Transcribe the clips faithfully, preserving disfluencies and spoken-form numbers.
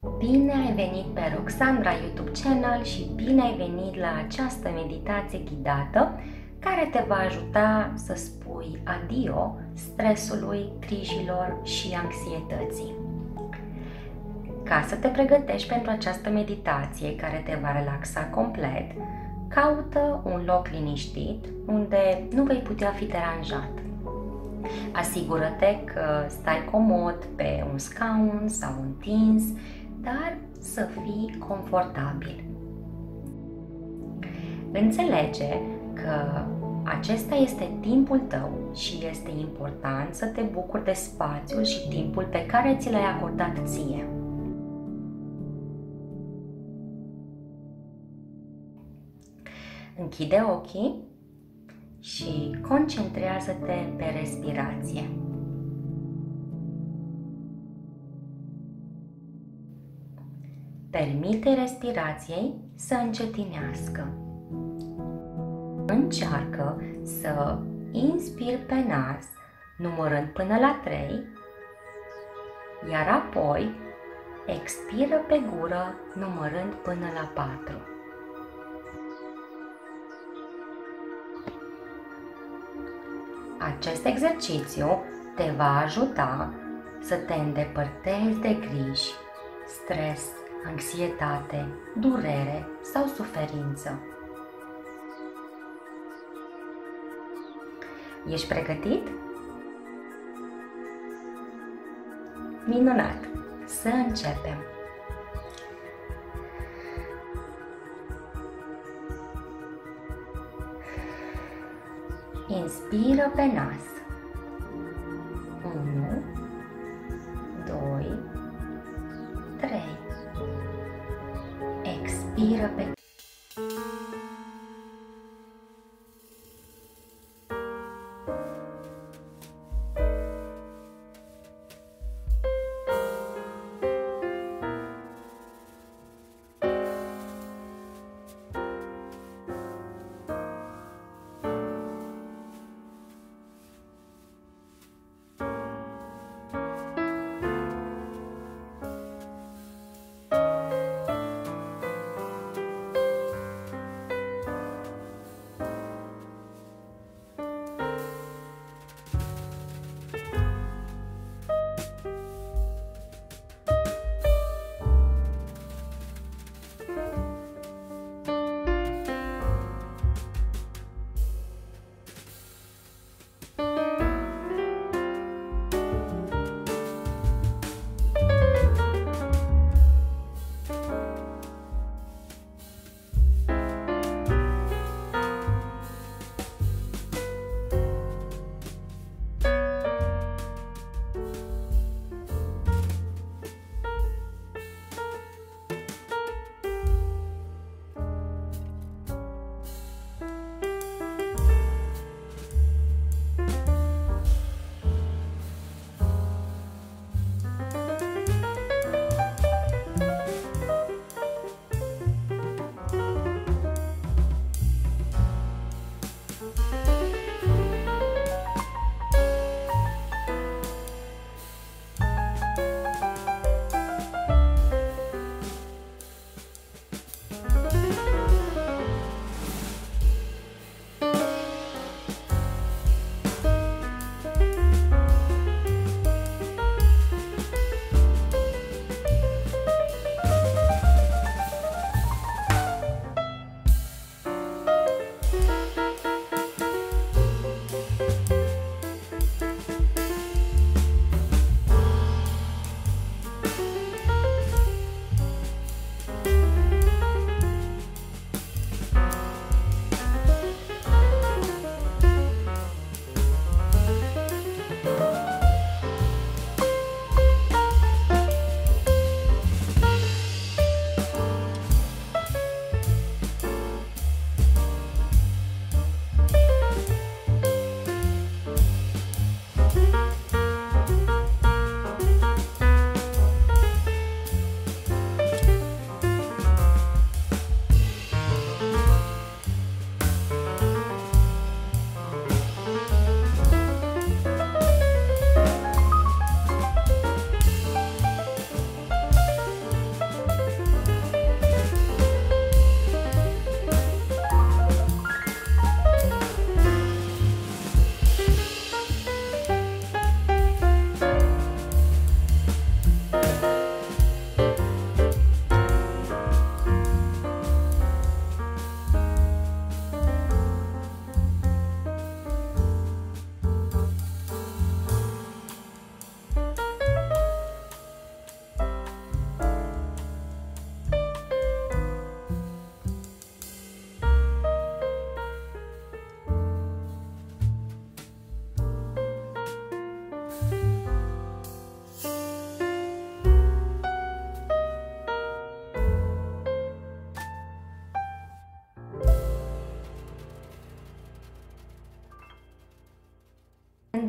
Bine ai venit pe Roxandra YouTube Channel și bine ai venit la această meditație ghidată care te va ajuta să spui adio stresului, grijilor și anxietății. Ca să te pregătești pentru această meditație care te va relaxa complet, caută un loc liniștit unde nu vei putea fi deranjat. Asigură-te că stai comod pe un scaun sau întins, dar să fii confortabil. Înțelege că acesta este timpul tău și este important să te bucuri de spațiul și timpul pe care ți l-ai acordat ție. Închide ochii și concentrează-te pe respirație. Permite respirației să încetinească. Încearcă să inspiri pe nas, numărând până la trei, iar apoi expiră pe gură, numărând până la patru. Acest exercițiu te va ajuta să te îndepărtezi de griji, stres, anxietate, durere sau suferință. Ești pregătit? Minunat! Să începem! Inspiră pe nas. unu, doi, trei. Expiră pe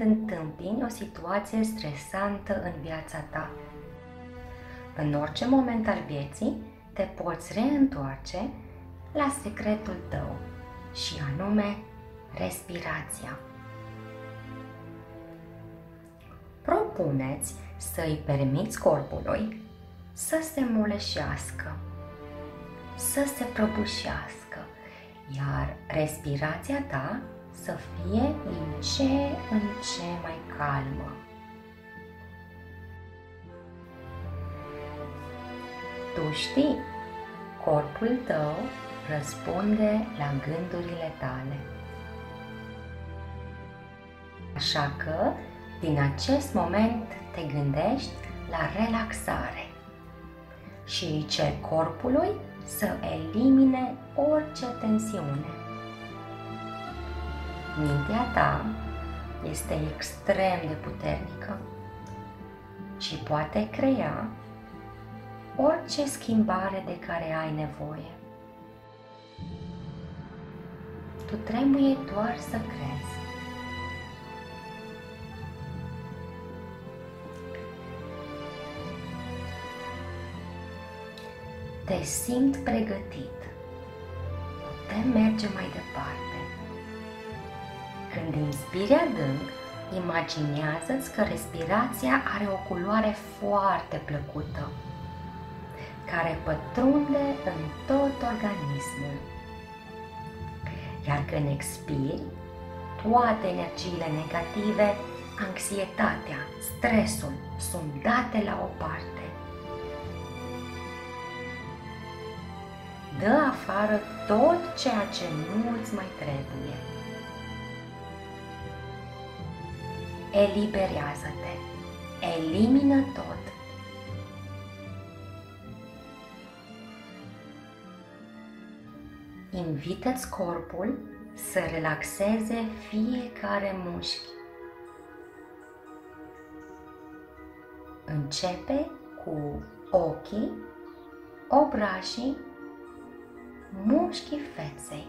întâmpini o situație stresantă în viața ta. În orice moment al vieții te poți reîntoarce la secretul tău și anume respirația. Propuneți să-i permiți corpului să se moleșească, să se prăbușească, iar respirația ta să fie din ce în ce mai calmă. Tu știi, corpul tău răspunde la gândurile tale. Așa că, din acest moment, te gândești la relaxare și îi ceri corpului să elimine orice tensiune. Mintea ta este extrem de puternică și poate crea orice schimbare de care ai nevoie. Tu trebuie doar să crezi. Te simt pregătit. Putem merge mai departe. Când inspiri adânc, imaginează-ți că respirația are o culoare foarte plăcută, care pătrunde în tot organismul. Iar când expiri, toate energiile negative, anxietatea, stresul sunt date la o parte. Dă afară tot ceea ce nu îți mai trebuie. Eliberează-te, elimină tot. Invită-ți corpul să relaxeze fiecare mușchi. Începe cu ochii, obrajii, mușchii feței.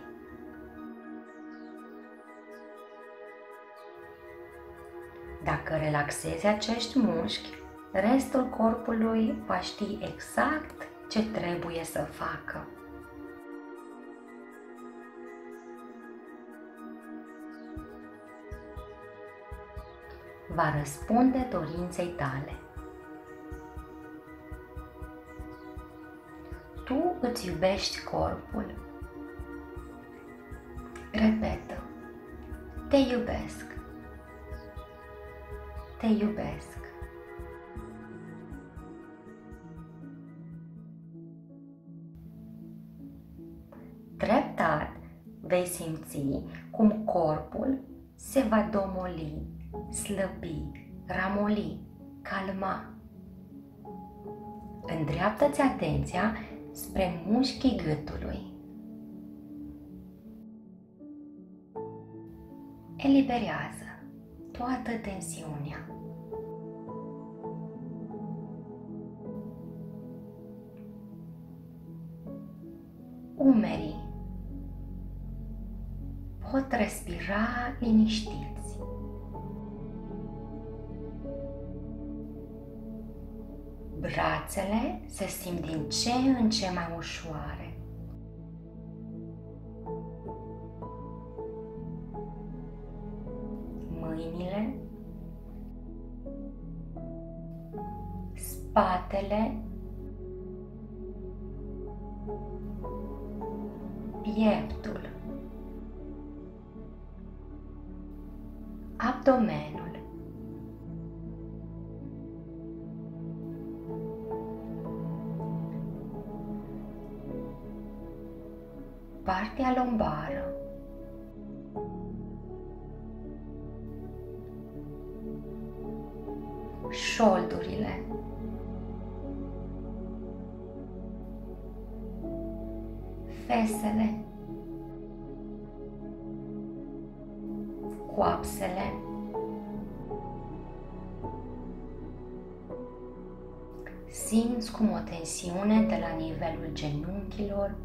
Dacă relaxezi acești mușchi, restul corpului va ști exact ce trebuie să facă. Va răspunde dorinței tale. Tu îți iubești corpul. Repetă: te iubesc. Te iubesc. Treptat vei simți cum corpul se va domoli, slăbi, ramoli, calma. Îndreaptă-ți atenția spre mușchii gâtului. Eliberează toată tensiunea. Umerii pot respira liniștiți. Brațele se simt din ce în ce mai ușoare. Mâinile, spatele, pieptul, abdomenul, partea lombară, șoldurile, fesele, coapsele, simți cum o tensiune de la nivelul genunchilor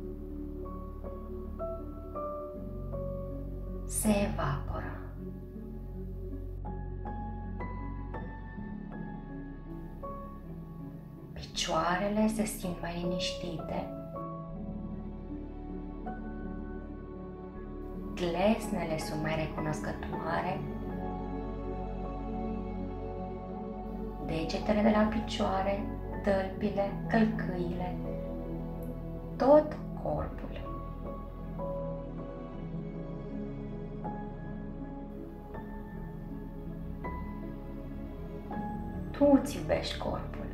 se evaporă Picioarele se simt mai liniștite. Gleznele sunt mai recunoscătoare. Degetele de la picioare, tălpile, călcâile, tot corpul. Tu îți iubești corpul,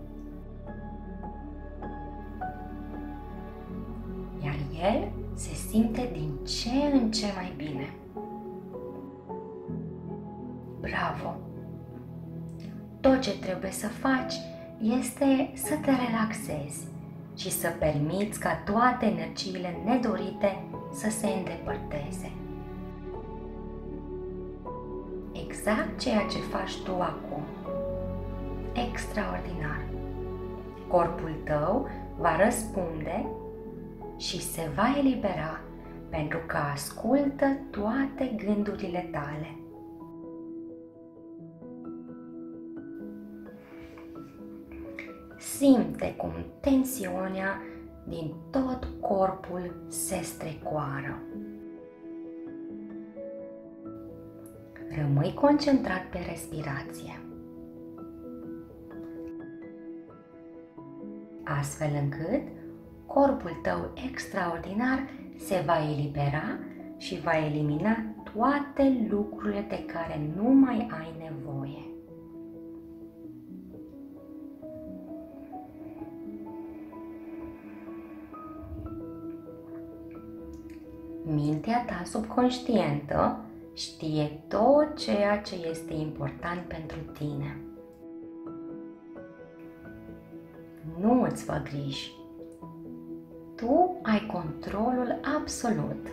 iar el se simte din ce în ce mai bine. Bravo! Tot ce trebuie să faci este să te relaxezi și să permiți ca toate energiile nedorite să se îndepărteze. Exact ceea ce faci tu acum. Extraordinar! Corpul tău va răspunde și se va elibera pentru că ascultă toate gândurile tale. Simte cum tensiunea din tot corpul se strecoară. Rămâi concentrat pe respirație, astfel încât corpul tău extraordinar se va elibera și va elimina toate lucrurile de care nu mai ai nevoie. Mintea ta subconștientă știe tot ceea ce este important pentru tine. Nu îți fă griji. Tu ai controlul absolut.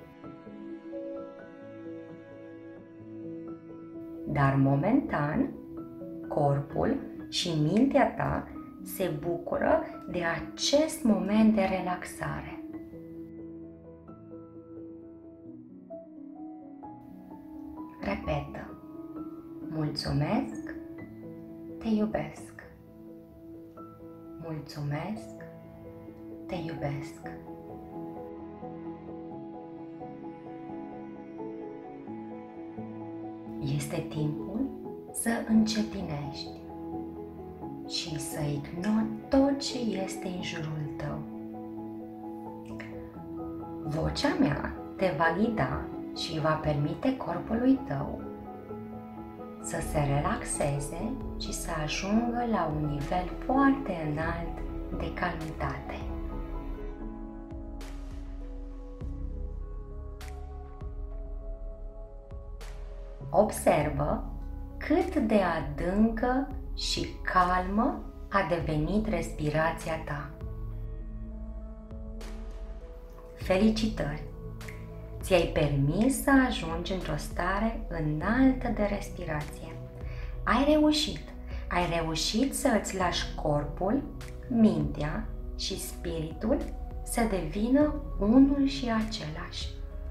Dar momentan, corpul și mintea ta se bucură de acest moment de relaxare. Repetă: mulțumesc, te iubesc. Mulțumesc, te iubesc. Este timpul să încetinești și să ignori tot ce este în jurul tău. Vocea mea te va ghida și va permite corpului tău să se relaxeze și să ajungă la un nivel foarte înalt de calmitate. Observă cât de adâncă și calmă a devenit respirația ta. Felicitări! Ți-ai permis să ajungi într-o stare înaltă de respirație. Ai reușit! Ai reușit să îți lași corpul, mintea și spiritul să devină unul și același.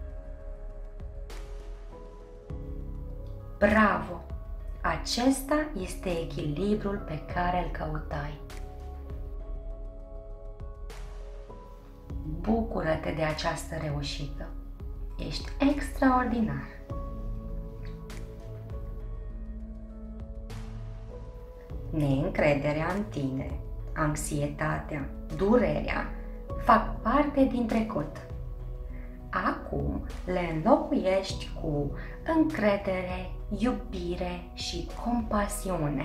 Bravo! Acesta este echilibrul pe care îl căutai. Bucură-te de această reușită! Ești extraordinar! Neîncrederea în tine, anxietatea, durerea fac parte din trecut. Acum le înlocuiești cu încredere, iubire și compasiune.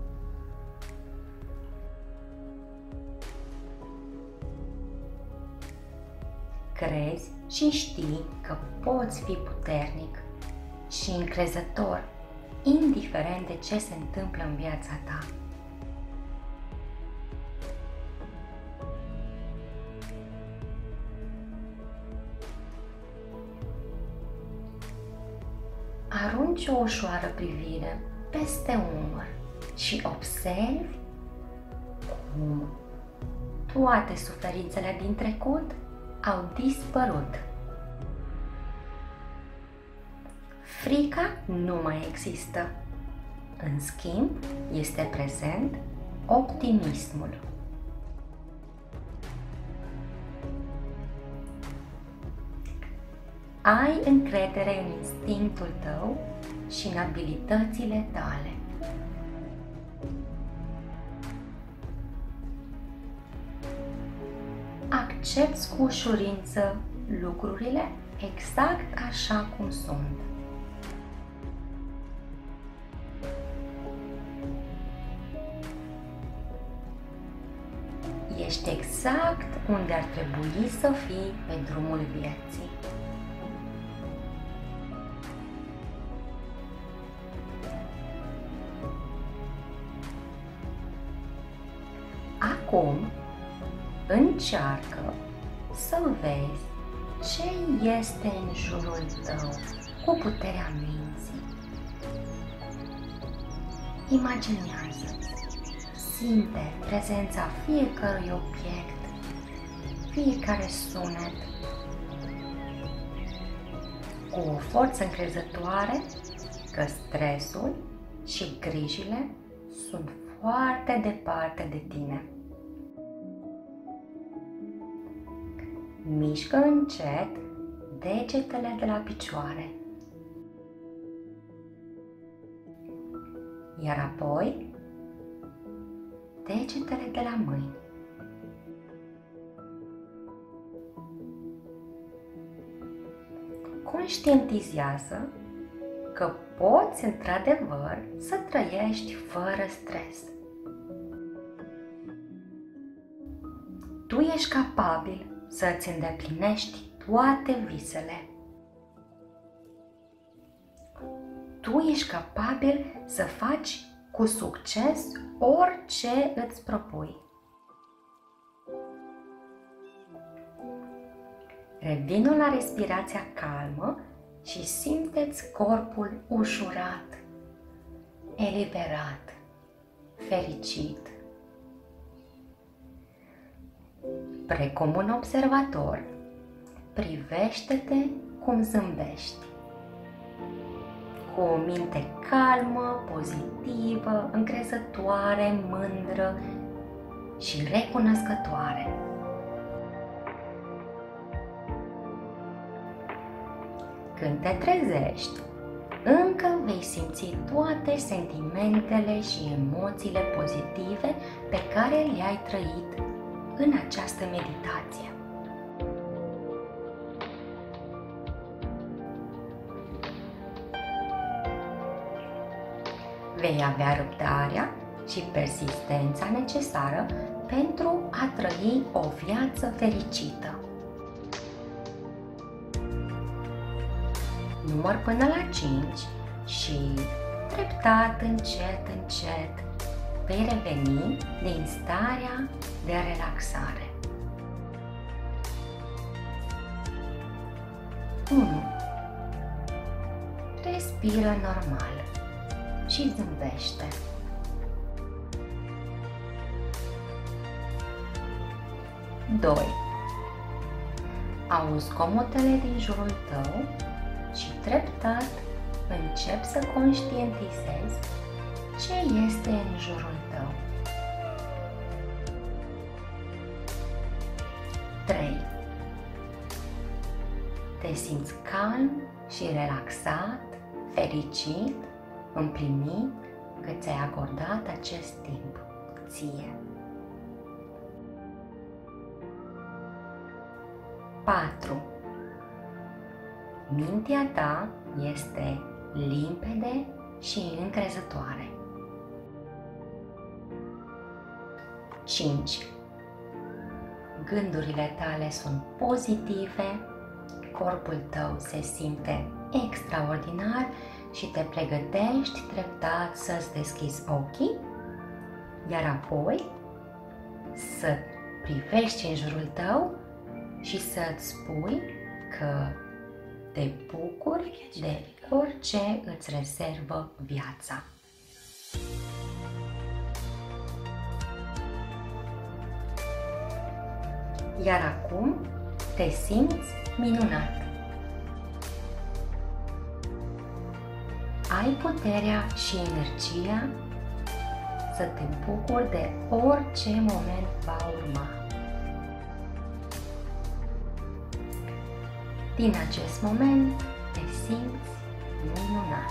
Crezi și știi că poți fi puternic și încrezător, indiferent de ce se întâmplă în viața ta. Arunci o ușoară privire peste umăr și observi cum toate suferințele din trecut au dispărut. Frica nu mai există. În schimb, este prezent optimismul. Ai încredere în instinctul tău și în abilitățile tale. Accepți cu ușurință lucrurile exact așa cum sunt. Ești exact unde ar trebui să fii pe drumul vieții. Acum, încearcă să vezi ce este în jurul tău cu puterea minții. Imaginează, simte prezența fiecărui obiect, fiecare sunet. Cu o forță încrezătoare că stresul și grijile sunt foarte departe de tine. Mișcă încet degetele de la picioare, iar apoi degetele de la mâini. Conștientizează că poți într-adevăr să trăiești fără stres. Tu ești capabil să îți îndeplinești toate visele. Tu ești capabil să faci cu succes orice îți propui. Revină la respirația calmă și simte-ți corpul ușurat, eliberat, fericit. Precum un observator, privește-te cum zâmbești. Cu o minte calmă, pozitivă, încrezătoare, mândră și recunoscătoare. Când te trezești, încă vei simți toate sentimentele și emoțiile pozitive pe care le-ai trăit în această meditație. Vei avea răbdarea și persistența necesară pentru a trăi o viață fericită. Număr până la cinci și, treptat, încet, încet, vei reveni din starea de relaxare. unu. Respiră normal și zâmbește. doi. Auzi zgomotele din jurul tău și treptat începi să conștientizezi ce este în jurul tău. trei. Te simți calm și relaxat, fericit, împlinit că ți-ai acordat acest timp ție. patru. Mintea ta este limpede și încrezătoare. cinci. Gândurile tale sunt pozitive, corpul tău se simte extraordinar și te pregătești treptat să-ți deschizi ochii, iar apoi să privești în jurul tău și să-ți spui că te bucuri de orice îți rezervă viața. Iar acum te simți minunat. Ai puterea și energia să te bucuri de orice moment va urma. Din acest moment te simți minunat.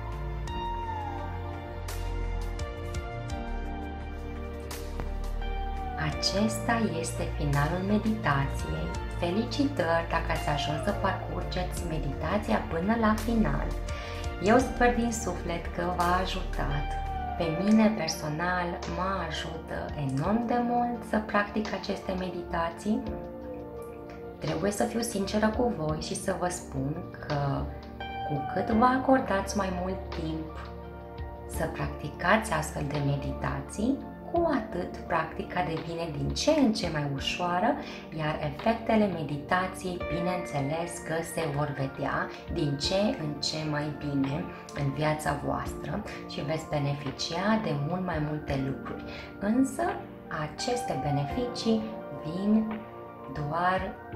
Acesta este finalul meditației. Felicitări dacă ați ajuns să parcurgeți meditația până la final. Eu sper din suflet că v-a ajutat. Pe mine personal mă ajută enorm de mult să practic aceste meditații. Trebuie să fiu sinceră cu voi și să vă spun că cu cât vă acordați mai mult timp să practicați astfel de meditații, cu atât practica devine din ce în ce mai ușoară, iar efectele meditației, bineînțeles că se vor vedea din ce în ce mai bine în viața voastră și veți beneficia de mult mai multe lucruri. Însă, aceste beneficii vin doar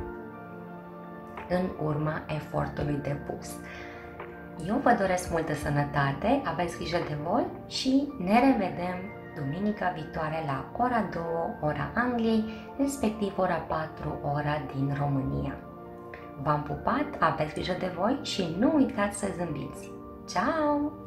în urma efortului depus. Eu vă doresc multă sănătate, aveți grijă de voi și ne revedem duminica viitoare la ora două, ora Angliei, respectiv ora patru, ora din România. V-am pupat, aveți grijă de voi și nu uitați să zâmbiți! Ciao!